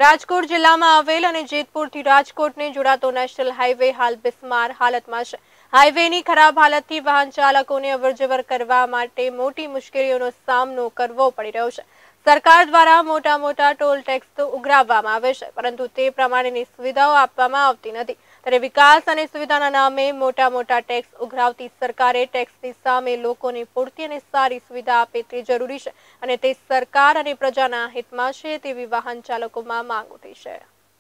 રાજકોટ જિલ્લામાં આવેલ અને જેતપુરથી રાજકોટને જોડાતો નેશનલ હાઈવે હાલ બિસ્માર હાલતમાં છે। હાઈવેની ખરાબ હાલતથી વાહન ચાલકોને અવરજવર કરવા માટે મોટી મુશ્કેલીઓનો સામનો કરવો પડી રહ્યો છે। સરકાર દ્વારા મોટા ટોલ ટેક્સ તો ઉઘરાવવામાં આવે છે, પરંતુ તે પ્રમાણેની સુવિધાઓ આપવામાં આવતી નથી। ત્યારે વિકાસ અને સુવિધાના નામે મોટા ટેક્સ ઉઘરાવતી સરકારે ટેક્સની સામે લોકોને પૂરતી અને સારી સુવિધા આપે તે જરૂરી છે, અને તે સરકાર અને પ્રજાના હિતમાં છે તેવી વાહન ચાલકોમાં માંગ ઉઠી છે।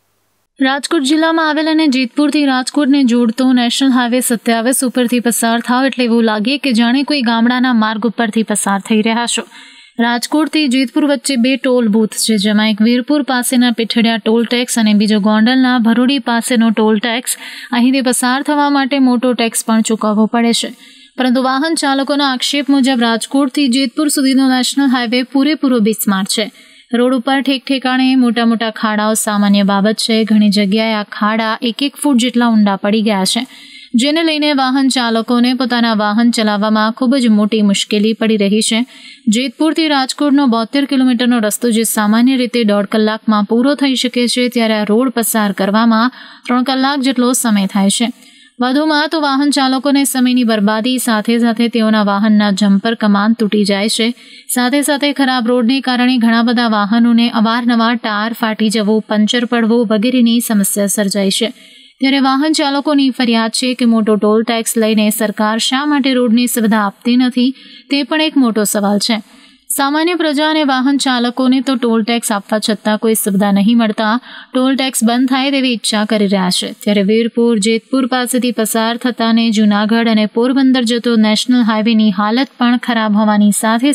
રાજકોટ જિલ્લામાં આવેલ અને જેતપુરથી રાજકોટને જોડતો નેશનલ હાઈવે 27 ઉપરથી પસાર થાવ એટલે એવું લાગે કે જાણે કોઈ ગામડાના માર્ગ ઉપરથી પસાર થઈ રહ્યા છો। રાજકોટથી જેતપુર વચ્ચે 2 ટોલ બૂથ છે, જેમાં એક વીરપુર પાસેના પીઠડિયા ટોલ ટેક્સ અને બીજો ગોંડલના ભરૂડી પાસેનો ટોલ ટેક્સ। અહીંથી પસાર થવા માટે મોટો ટેક્સ પણ ચૂકવવો પડે છે, પરંતુ વાહન ચાલકોના આક્ષેપ મુજબ રાજકોટથી જેતપુર સુધીનો નેશનલ હાઈવે પૂરેપૂરો બિસ્માર છે। રોડ ઉપર ઠેકાણે મોટા ખાડાઓ સામાન્ય બાબત છે। ઘણી જગ્યાએ આ ખાડા 1 ફૂટ જેટલા ઊંડા પડી ગયા છે, જેને લઈને વાહન ચાલકોને પોતાના વાહન ચલાવવામાં ખૂબ જ મોટી મુશ્કેલી પડી રહી છે। જેતપુરથી રાજકોટનો 72 કિલોમીટરનો રસ્તો જે સામાન્ય રીતે 1.5 કલાકમાં પૂરો થઈ શકે છે, ત્યારે આ રોડ પસાર કરવામાં 3 કલાક જેટલો સમય થાય છે। વધુમાં તો વાહન ચાલકોને સમયની બરબાદી સાથે તેઓના વાહનના જમ્પર કમાન તૂટી જાય છે। સાથે ખરાબ રોડને કારણે ઘણા બધા વાહનોને અવારનવાર ટાયર ફાટી જવું, પંચર પડવું વગેરેની સમસ્યા સર્જાય છે। ત્યારે વાહન ચાલકોની ફરિયાદ છે કે મોટો ટોલ ટેક્સ લઈને સરકાર શા માટે રોડની સુવિધા આપતી નથી, તે પણ એક મોટો સવાલ છે। સામાન્ય પ્રજા અને વાહન ચાલકોને તો ટોલ ટેક્સ આપવા છતાં કોઈ સુવિધા નહીં મળતા ટોલ ટેક્સ બંધ થાય તેવી ઈચ્છા કરી રહ્યા છે। ત્યારે વીરપુર જેતપુર પાસેથી પસાર થતાને જૂનાગઢ અને પોરબંદર જતો નેશનલ હાઈવેની હાલત પણ ખરાબ હોવાની સાથે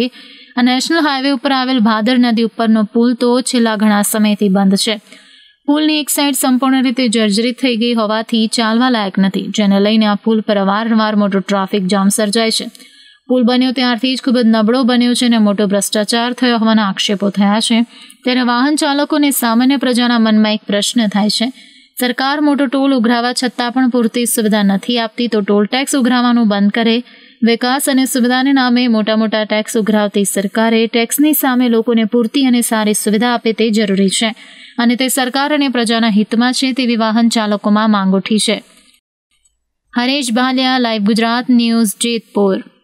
આ નેશનલ હાઈવે ઉપર આવેલ ભાદર નદી ઉપરનો પુલ તો છેલ્લા ઘણા સમયથી બંધ છે। પુલની એક સાઈડ સંપૂર્ણ રીતે જર્જરિત થઈ ગઈ હોવાથી ચાલવા લાયક નથી, જેને લઈને આ પુલ પર અવારનવાર મોટો ટ્રાફિક જામ સર્જાય છે। પુલ બન્યો ત્યારથી જ ખૂબ જ નબળો બન્યો છે અને મોટો ભ્રષ્ટાચાર થયો હોવાના આક્ષેપો થયા છે। ત્યારે વાહન ચાલકોને સામાન્ય પ્રજાના મનમાં એક પ્રશ્ન થાય છે, સરકાર મોટો ટોલ ઉઘરાવવા છતાં પણ પૂરતી સુવિધા નથી આપતી તો ટોલ ટેક્સ ઉઘરાવવાનું બંધ કરે। વિકાસ અને સુવિધાને નામે મોટા ટેક્સ ઉઘરાવતી સરકારે ટેક્સની સામે લોકોને પૂરતી અને સારી સુવિધા આપે તે જરૂરી છે, અને તે સરકાર અને પ્રજાના હિતમાં છે તેવી વાહન ચાલકોમાં માંગ ઉઠી છે। Haresh Bhaliya, live Gujarat news, Jetpur.